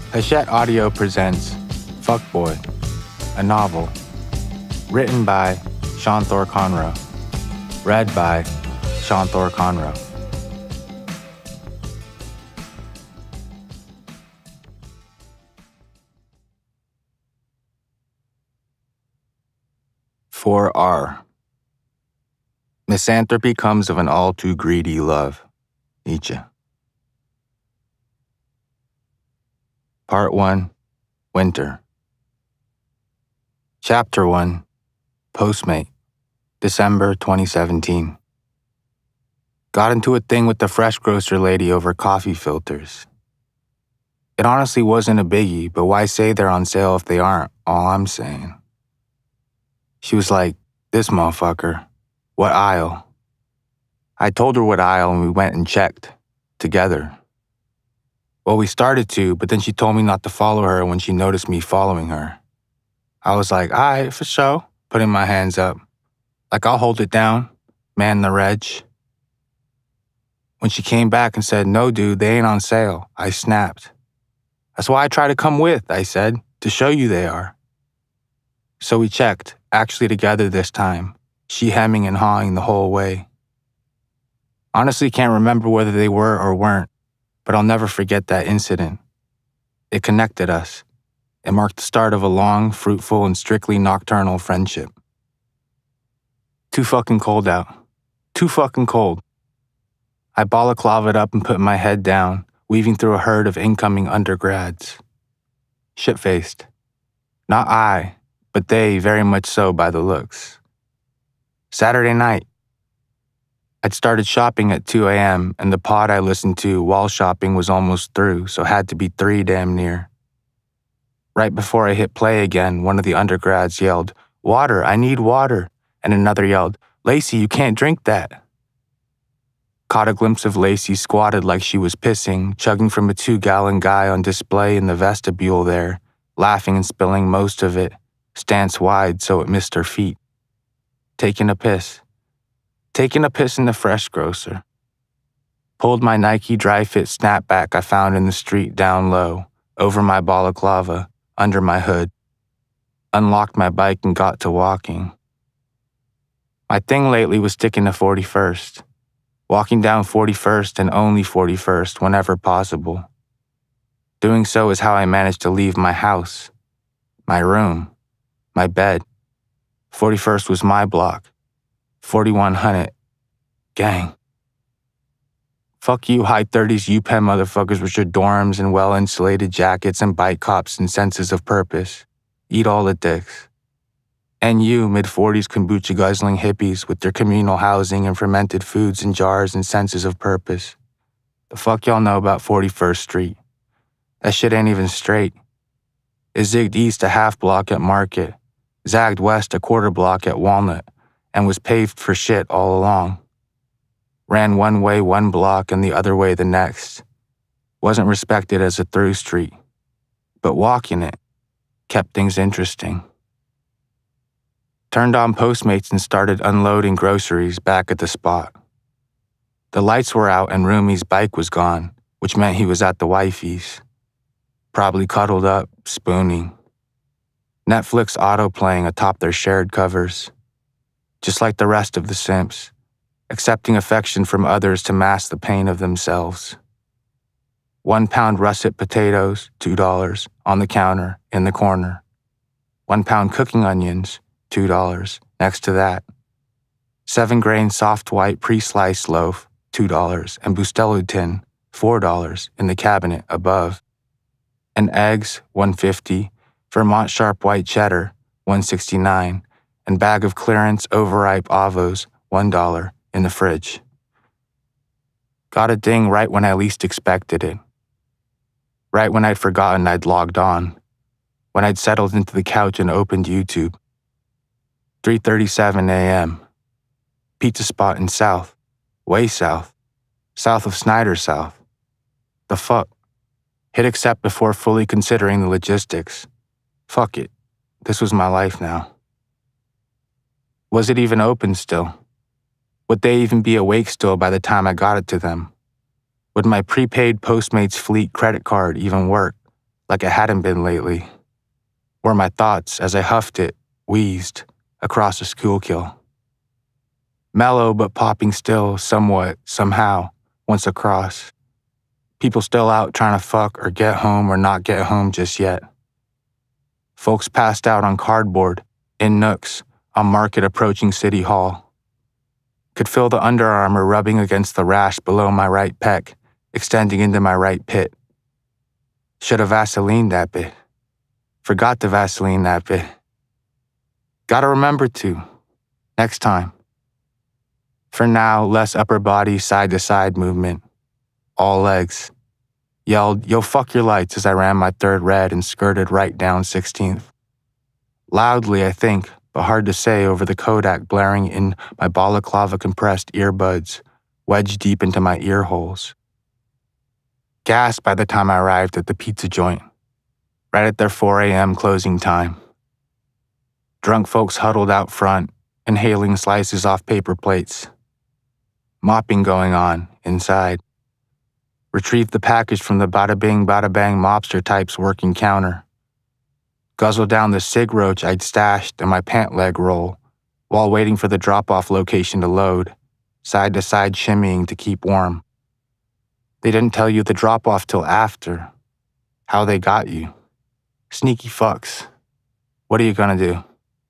Hachette Audio presents Fuccboi, a novel, written by Thor Conroe, read by Thor Conroe. For R. Misanthropy comes of an all too greedy love. Nietzsche. Part 1. Winter. Chapter 1. Postmate. December 2017. Got into a thing with the fresh grocer lady over coffee filters. It honestly wasn't a biggie, but why say they're on sale if they aren't? All I'm saying. She was like, "This motherfucker. What aisle?" I told her what aisle and we went and checked. Together. Well, we started to, but then she told me not to follow her when she noticed me following her. I was like, "Aight, for sure," putting my hands up. Like, I'll hold it down, man the reg. When she came back and said, "No, dude, they ain't on sale," I snapped. "That's why I try to come with," I said, "to show you they are." So we checked, actually together this time, she hemming and hawing the whole way. Honestly, can't remember whether they were or weren't, but I'll never forget that incident. It connected us. It marked the start of a long, fruitful, and strictly nocturnal friendship. Too fucking cold out. Too fucking cold. I balaclavaed up and put my head down, weaving through a herd of incoming undergrads. Shit-faced. Not I, but they very much so by the looks. Saturday night. I'd started shopping at 2 a.m., and the pod I listened to while shopping was almost through, so had to be 3 damn near. Right before I hit play again, one of the undergrads yelled, "Water, I need water," and another yelled, "Lacey, you can't drink that." Caught a glimpse of Lacey squatted like she was pissing, chugging from a 2-gallon guy on display in the vestibule there, laughing and spilling most of it, stance wide so it missed her feet. Taking a piss. Taking a piss in the fresh grocer. Pulled my Nike dry fit snapback I found in the street down low, over my balaclava, under my hood. Unlocked my bike and got to walking. My thing lately was sticking to 41st. Walking down 41st and only 41st whenever possible. Doing so is how I managed to leave my house, my room, my bed. 41st was my block. 4100. Gang. Fuck you high 30s UPenn motherfuckers with your dorms and well-insulated jackets and bike cops and senses of purpose. Eat all the dicks. And you mid-40s kombucha guzzling hippies with their communal housing and fermented foods in jars and senses of purpose. The fuck y'all know about 41st Street? That shit ain't even straight. It zigged east a half block at Market, zagged west a quarter block at Walnut, and was paved for shit all along. Ran one way one block and the other way the next. Wasn't respected as a through street. But walking it kept things interesting. Turned on Postmates and started unloading groceries back at the spot. The lights were out and Roomy's bike was gone, which meant he was at the wifey's. Probably cuddled up, spooning. Netflix auto-playing atop their shared covers. Just like the rest of the simps, accepting affection from others to mask the pain of themselves. 1 pound russet potatoes, $2, on the counter, in the corner. 1 pound cooking onions, $2, next to that. 7-grain soft white pre-sliced loaf, $2, and Bustelo tin, $4, in the cabinet above. And eggs, $1.50, Vermont sharp white cheddar, $1.69, and bag of clearance overripe avos, $1, in the fridge. Got a ding right when I least expected it. Right when I'd forgotten I'd logged on. When I'd settled into the couch and opened YouTube. 3:37 a.m. Pizza spot in South. Way South. South of Snyder South. The fuck? Hit accept before fully considering the logistics. Fuck it. This was my life now. Was it even open still? Would they even be awake still by the time I got it to them? Would my prepaid Postmates Fleet credit card even work, like it hadn't been lately, were my thoughts as I huffed it, wheezed, across a Schuylkill. Mellow but popping still, somewhat, somehow, once across. People still out trying to fuck or get home or not get home just yet. Folks passed out on cardboard, in nooks, on Market approaching City Hall. Could feel the Under Armour rubbing against the rash below my right pec, extending into my right pit. Should have Vaselined that bit. Forgot to Vaseline that bit. Gotta remember to. Next time. For now, less upper body side-to-side movement. All legs. Yelled, "Yo, fuck your lights," as I ran my third red and skirted right down 16th. Loudly, I think, but hard to say over the Kodak blaring in my balaclava-compressed earbuds, wedged deep into my ear holes. Gassed by the time I arrived at the pizza joint, right at their 4 a.m. closing time. Drunk folks huddled out front, inhaling slices off paper plates. Mopping going on, inside. Retrieved the package from the bada-bing, bada-bang mobster type's working counter. Guzzled down the cig roach I'd stashed in my pant leg roll, while waiting for the drop-off location to load, side-to-side shimmying to keep warm. They didn't tell you the drop-off till after. How they got you. Sneaky fucks. What are you gonna do?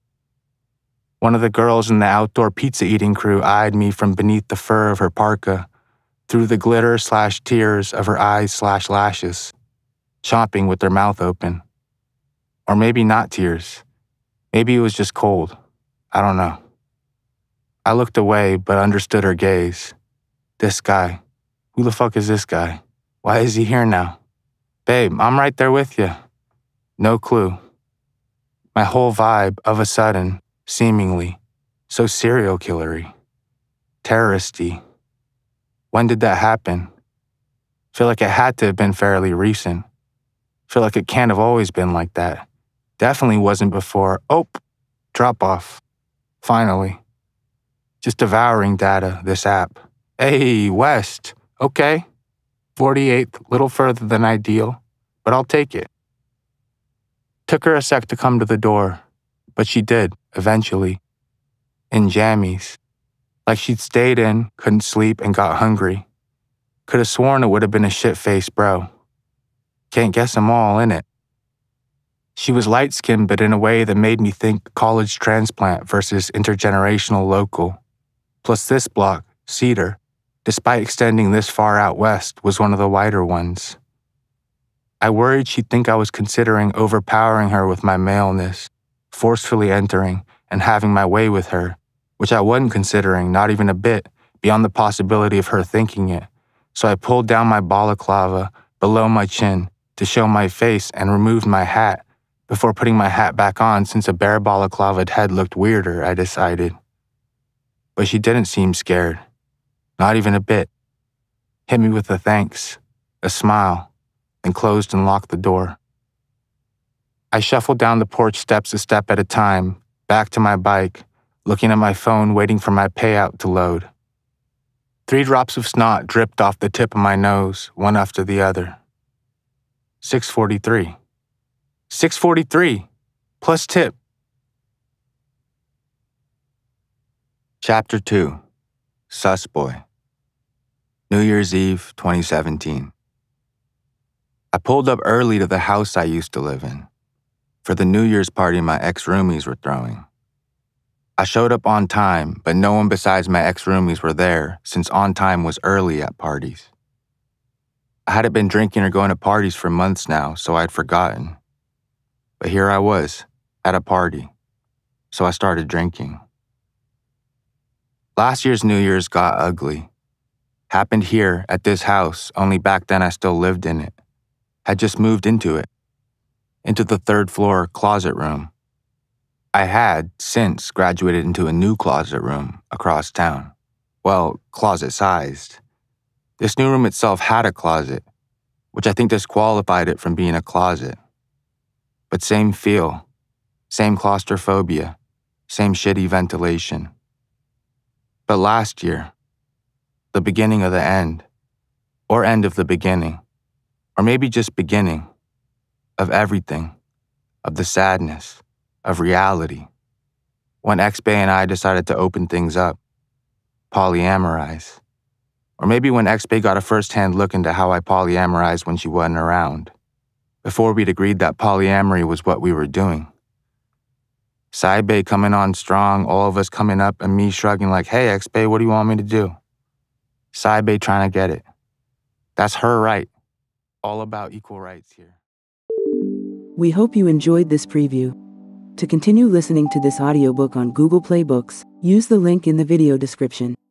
One of the girls in the outdoor pizza-eating crew eyed me from beneath the fur of her parka, through the glitter/tears of her eyes/lashes, chomping with their mouth open. Or maybe not tears. Maybe it was just cold. I don't know. I looked away, but understood her gaze. This guy. Who the fuck is this guy? Why is he here now? Babe, I'm right there with you. No clue. My whole vibe, of a sudden, seemingly, so serial killery. Terroristy. When did that happen? Feel like it had to have been fairly recent. Feel like it can't have always been like that. Definitely wasn't before. Oh, drop off. Finally. Just devouring data, this app. Hey, West. Okay. 48th, little further than ideal, but I'll take it. Took her a sec to come to the door, but she did, eventually. In jammies. Like she'd stayed in, couldn't sleep, and got hungry. Could have sworn it would have been a shit-faced bro. Can't guess 'em all, innit? She was light-skinned, but in a way that made me think college transplant versus intergenerational local. Plus this block, Cedar, despite extending this far out west, was one of the whiter ones. I worried she'd think I was considering overpowering her with my maleness, forcefully entering and having my way with her, which I wasn't considering, not even a bit, beyond the possibility of her thinking it. So I pulled down my balaclava below my chin to show my face and removed my hat before putting my hat back on since a bare balaclavaed head looked weirder, I decided. But she didn't seem scared. Not even a bit. Hit me with a thanks, a smile, then closed and locked the door. I shuffled down the porch steps a step at a time, back to my bike, looking at my phone waiting for my payout to load. 3 drops of snot dripped off the tip of my nose, one after the other. 6:43. 6:43, plus tip. Chapter 2. Fuccboi. New Year's Eve, 2017. I pulled up early to the house I used to live in, for the New Year's party my ex-roomies were throwing. I showed up on time, but no one besides my ex-roomies were there since on time was early at parties. I hadn't been drinking or going to parties for months now, so I'd forgotten. But here I was, at a party, so I started drinking. Last year's New Year's got ugly. Happened here, at this house, only back then I still lived in it. Had just moved into it. Into the 3rd floor closet room. I had, since, graduated into a new closet room across town. Well, closet-sized. This new room itself had a closet, which I think disqualified it from being a closet. But same feel, same claustrophobia, same shitty ventilation. But last year, the beginning of the end, or end of the beginning, or maybe just beginning, of everything, of the sadness, of reality. When Bae and I decided to open things up, polyamorize. Or maybe when Bae got a first-hand look into how I polyamorized when she wasn't around, before we'd agreed that polyamory was what we were doing. Bae coming on strong, all of us coming up, and me shrugging like, hey, Bae, what do you want me to do? Bae trying to get it. That's her right. All about equal rights here. We hope you enjoyed this preview. To continue listening to this audiobook on Google Play Books, use the link in the video description.